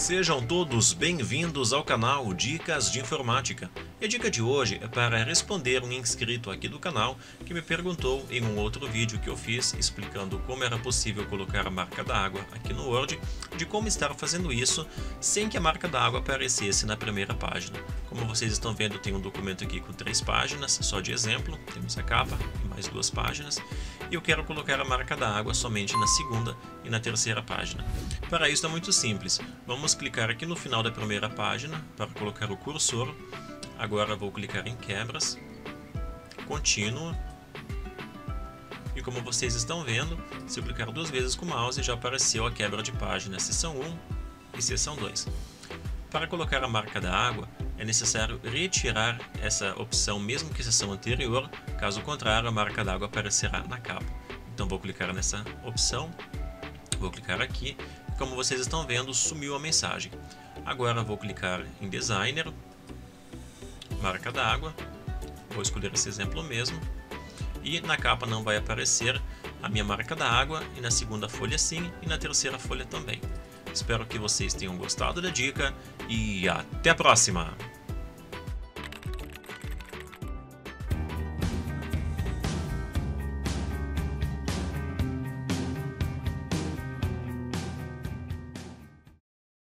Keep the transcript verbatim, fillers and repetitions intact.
Sejam todos bem-vindos ao canal Dicas de Informática. E a dica de hoje é para responder um inscrito aqui do canal que me perguntou em um outro vídeo que eu fiz explicando como era possível colocar a marca d'água aqui no Word, de como estar fazendo isso sem que a marca d'água aparecesse na primeira página. Como vocês estão vendo, tem um documento aqui com três páginas, só de exemplo, temos a capa e mais duas páginas, e eu quero colocar a marca d'água somente na segunda e na terceira página. Para isso é muito simples, vamos clicar aqui no final da primeira página para colocar o cursor. Agora vou clicar em quebras, contínuo, e como vocês estão vendo, se eu clicar duas vezes com o mouse já apareceu a quebra de página, seção um e seção dois. Para colocar a marca da água é necessário retirar essa opção mesmo que seção anterior, caso contrário a marca d'água aparecerá na capa. Então vou clicar nessa opção, vou clicar aqui, e como vocês estão vendo sumiu a mensagem. Agora vou clicar em Designer, marca d'água, vou escolher esse exemplo mesmo, e na capa não vai aparecer a minha marca d'água, e na segunda folha sim, e na terceira folha também. Espero que vocês tenham gostado da dica, e até a próxima!